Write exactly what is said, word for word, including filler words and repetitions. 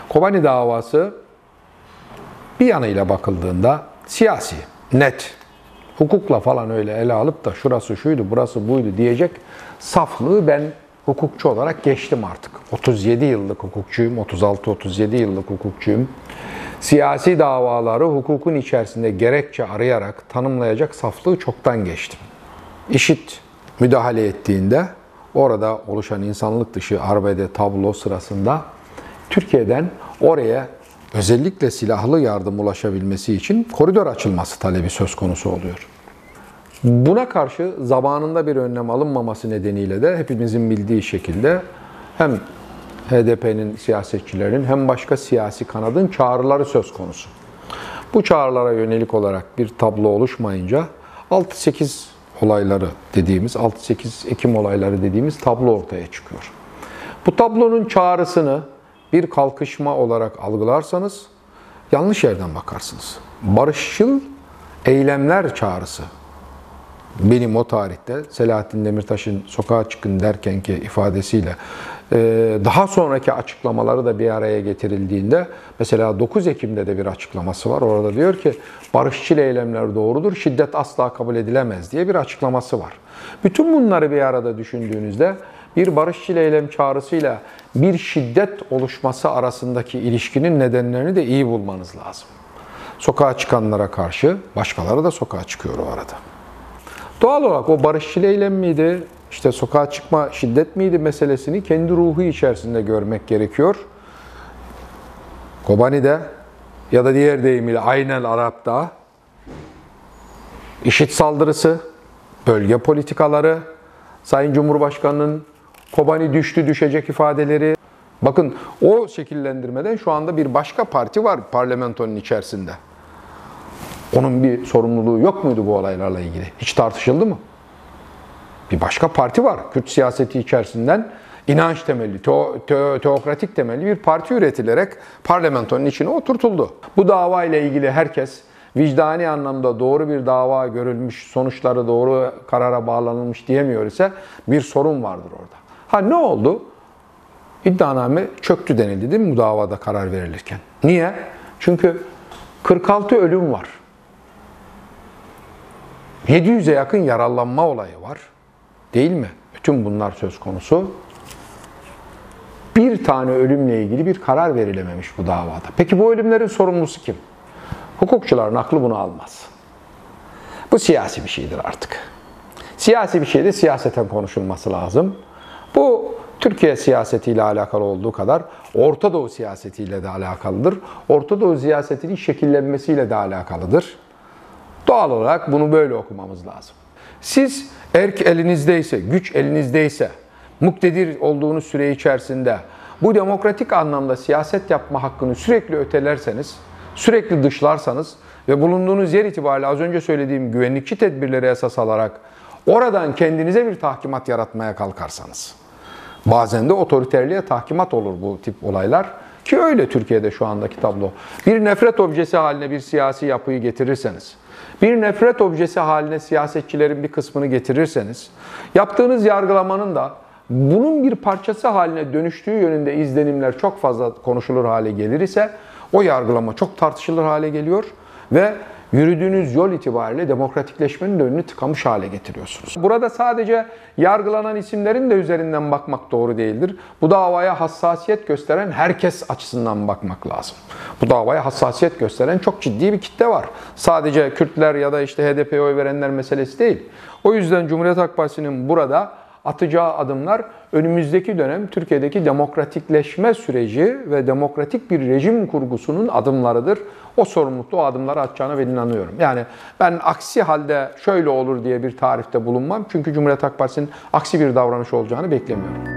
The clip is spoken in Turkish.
Kobani davası bir yanıyla bakıldığında siyasi, net, hukukla falan öyle ele alıp da şurası şuydu, burası buydu diyecek saflığı ben hukukçu olarak geçtim artık. otuz yedi yıllık hukukçuyum, otuz altı otuz yedi yıllık hukukçuyum. Siyasi davaları hukukun içerisinde gerekçe arayarak tanımlayacak saflığı çoktan geçtim. IŞİD müdahale ettiğinde orada oluşan insanlık dışı arbede tablo sırasında Türkiye'den oraya özellikle silahlı yardım ulaşabilmesi için koridor açılması talebi söz konusu oluyor. Buna karşı zamanında bir önlem alınmaması nedeniyle de hepimizin bildiği şekilde hem H D P'nin siyasetçilerinin hem başka siyasi kanadın çağrıları söz konusu. Bu çağrılara yönelik olarak bir tablo oluşmayınca altı sekiz olayları dediğimiz, altı sekiz Ekim olayları dediğimiz tablo ortaya çıkıyor. Bu tablonun çağrısını bir kalkışma olarak algılarsanız yanlış yerden bakarsınız. Barışçıl eylemler çağrısı. Benim o tarihte Selahattin Demirtaş'ın sokağa çıkın derkenki ifadesiyle daha sonraki açıklamaları da bir araya getirildiğinde mesela dokuz Ekim'de de bir açıklaması var. Orada diyor ki barışçıl eylemler doğrudur, şiddet asla kabul edilemez diye bir açıklaması var. Bütün bunları bir arada düşündüğünüzde bir barışçıl eylem çağrısıyla bir şiddet oluşması arasındaki ilişkinin nedenlerini de iyi bulmanız lazım. Sokağa çıkanlara karşı başkaları da sokağa çıkıyor o arada. Doğal olarak o barışçıl eylem miydi, işte sokağa çıkma şiddet miydi meselesini kendi ruhu içerisinde görmek gerekiyor. Kobani'de ya da diğer deyimiyle Aynel Arap'ta IŞİD saldırısı, bölge politikaları, Sayın Cumhurbaşkanı'nın Kobani düştü düşecek ifadeleri. Bakın o şekillendirmeden şu anda bir başka parti var parlamentonun içerisinde. Onun bir sorumluluğu yok muydu bu olaylarla ilgili? Hiç tartışıldı mı? Bir başka parti var. Kürt siyaseti içerisinden inanç temelli, teo, teo, teokratik temelli bir parti üretilerek parlamentonun içine oturtuldu. Bu dava ile ilgili herkes vicdani anlamda doğru bir dava görülmüş, sonuçları doğru karara bağlanılmış diyemiyor ise bir sorun vardır orada. Ha ne oldu? İddianame çöktü denildi değil mi bu davada karar verilirken? Niye? Çünkü kırk altı ölüm var. yedi yüze yakın yaralanma olayı var. Değil mi? Bütün bunlar söz konusu. Bir tane ölümle ilgili bir karar verilememiş bu davada. Peki bu ölümlerin sorumlusu kim? Hukukçuların aklı bunu almaz. Bu siyasi bir şeydir artık. Siyasi bir şeyde siyaseten konuşulması lazım. Bu Türkiye siyasetiyle alakalı olduğu kadar Orta Doğu siyasetiyle de alakalıdır. Orta Doğu siyasetinin şekillenmesiyle de alakalıdır. Doğal olarak bunu böyle okumamız lazım. Siz erk elinizdeyse, güç elinizdeyse, muktedir olduğunuz süre içerisinde bu demokratik anlamda siyaset yapma hakkını sürekli ötelerseniz, sürekli dışlarsanız ve bulunduğunuz yer itibariyle az önce söylediğim güvenlikçi tedbirleri esas alarak oradan kendinize bir tahkimat yaratmaya kalkarsanız, bazen de otoriterliğe tahkimat olur bu tip olaylar ki öyle Türkiye'de şu andaki tablo. Bir nefret objesi haline bir siyasi yapıyı getirirseniz, bir nefret objesi haline siyasetçilerin bir kısmını getirirseniz, yaptığınız yargılamanın da bunun bir parçası haline dönüştüğü yönünde izlenimler çok fazla konuşulur hale gelir ise o yargılama çok tartışılır hale geliyor ve yürüdüğünüz yol itibariyle demokratikleşmenin de önünü tıkamış hale getiriyorsunuz. Burada sadece yargılanan isimlerin de üzerinden bakmak doğru değildir. Bu davaya hassasiyet gösteren herkes açısından bakmak lazım. Bu davaya hassasiyet gösteren çok ciddi bir kitle var. Sadece Kürtler ya da işte H D P'ye oy verenler meselesi değil. O yüzden Cumhuriyet Halk Partisi'nin burada atacağı adımlar önümüzdeki dönem Türkiye'deki demokratikleşme süreci ve demokratik bir rejim kurgusunun adımlarıdır. O sorumlulukla o adımları atacağına ben inanıyorum. Yani ben aksi halde şöyle olur diye bir tarifte bulunmam. Çünkü Cumhuriyet Halk Partisi'nin aksi bir davranış olacağını beklemiyorum.